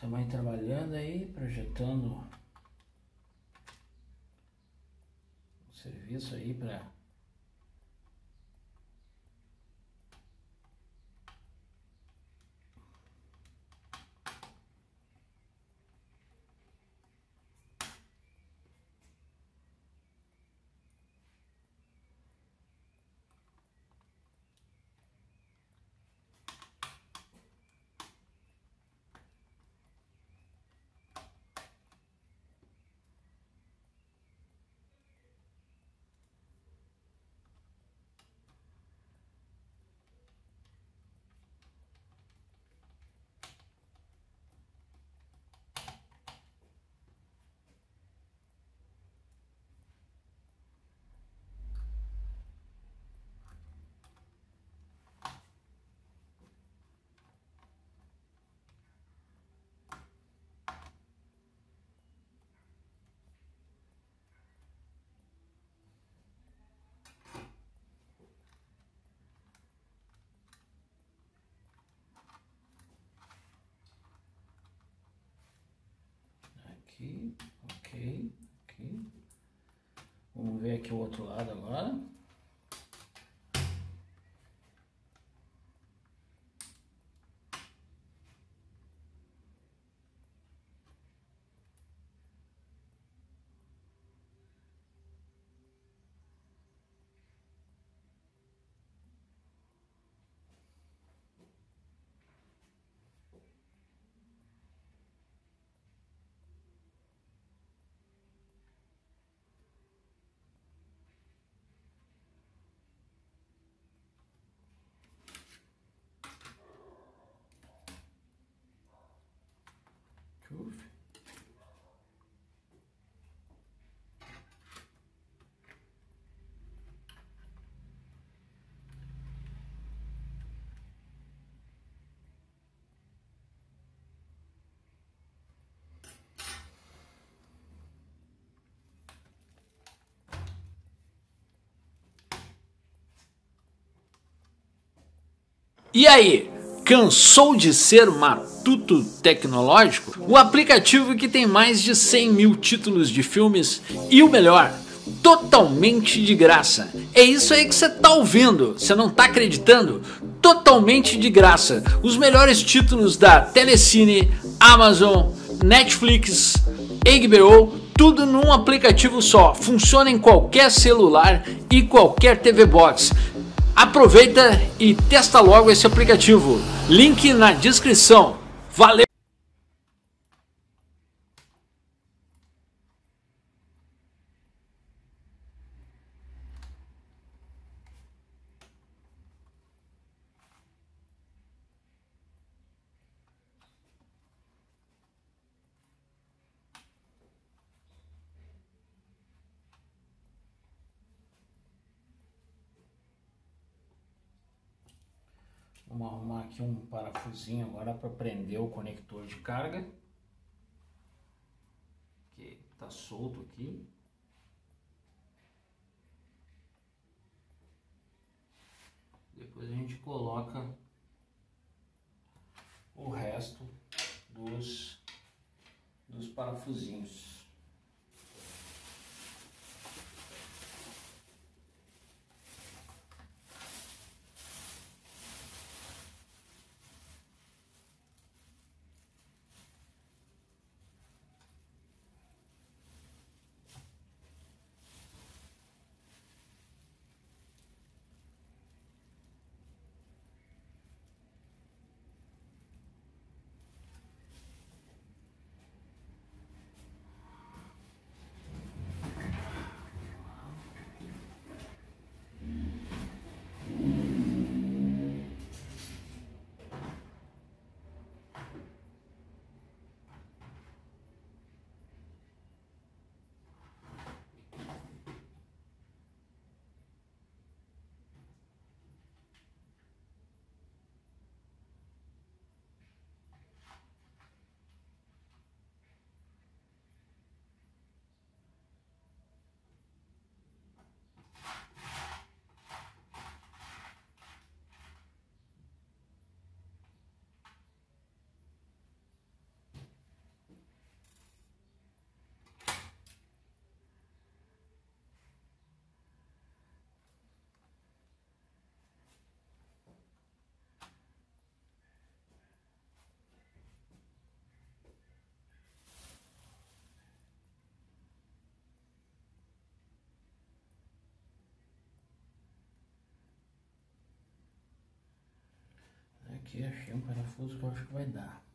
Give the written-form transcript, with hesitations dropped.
também trabalhando aí, projetando um serviço aí para aqui, ok. Vamos ver aqui o outro lado agora. E aí, cansou de ser matuto tecnológico? O aplicativo que tem mais de 100 mil títulos de filmes e o melhor, totalmente de graça. É isso aí que você tá ouvindo, você não tá acreditando? Totalmente de graça. Os melhores títulos da Telecine, Amazon, Netflix, HBO, tudo num aplicativo só. Funciona em qualquer celular e qualquer TV Box. Aproveita e testa logo esse aplicativo. Link na descrição. Valeu! Vamos arrumar aqui um parafusinho agora para prender o conector de carga, que tá solto aqui. Depois a gente coloca o resto dos parafusinhos. aqui, achei um parafuso que eu acho que vai dar.